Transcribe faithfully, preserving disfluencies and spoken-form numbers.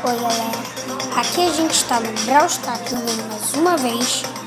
Oi galera, aqui a gente está no Brawl Stars jogando mais uma vez